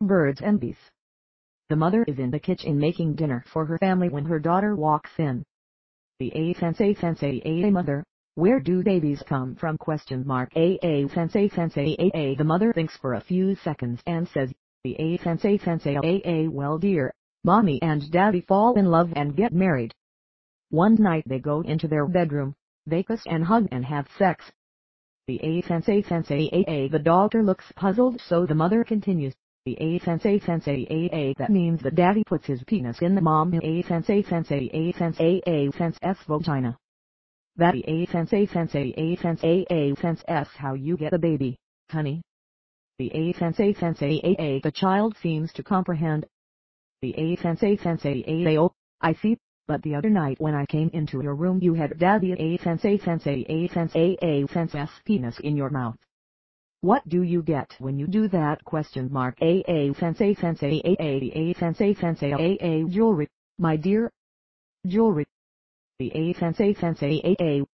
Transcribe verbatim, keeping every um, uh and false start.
birds and bees. The mother is in the kitchen making dinner for her family when her daughter walks in. The a fence a fence a a mother, where do babies come from? Question mark a a fence a fence a a a. The mother thinks for a few seconds and says, the a fence a fence a a a. Well dear, mommy and daddy fall in love and get married. One night they go into their bedroom, they kiss and hug and have sex. The a fence a fence a a a. The daughter looks puzzled, so the mother continues, the a fence a fence a a a. That means that daddy puts his penis in the mom a fence a fence a a fence a a fence s vagina. That a fence a fence a a fence a a fence s how you get the baby, honey. The a fence a fence a a a. The child seems to comprehend. The a fence a fence a a a. Oh, I see, but the other night when I came into your room you had daddy a fence a fence a a fence a a fence s penis in your mouth. What do you get when you do that? Question mark a a fence a fence a a a a fence a fence a a a. Jewelry, my dear. Jewelry. The a fence a fence a a a.